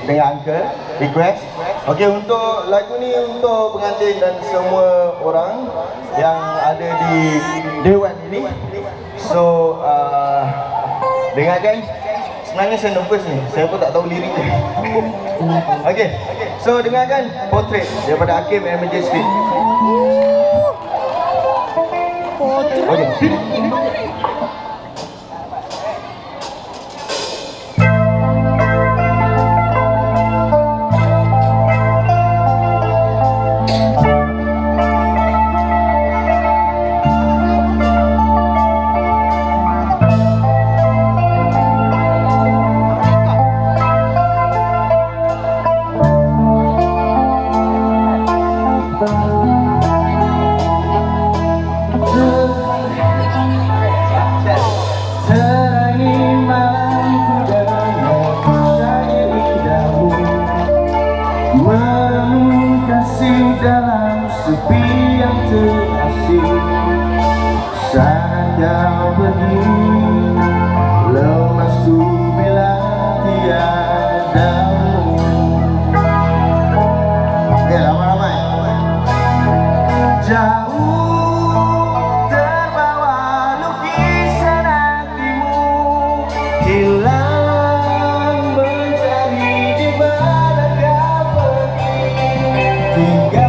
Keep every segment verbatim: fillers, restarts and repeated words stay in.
dengan Uncle request. Okey, untuk lagu ni untuk pengantin dan semua orang yang ada di Dewan ini. So uh, dengarkan. Sebenarnya saya nervous ni, saya pun tak tahu lirik dia. Okey, so dengarkan Portrait daripada Hakim and Majesty. Okey. Dalam sepi yang terasing, saat kau pergi, lemas ku bila tiadamu. Oke, ramai-ramai. Jauh terbawa lukisan hatimu, hilang mencari di mana kau pergi. Tinggal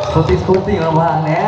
Scouting-scouting lah bang ya.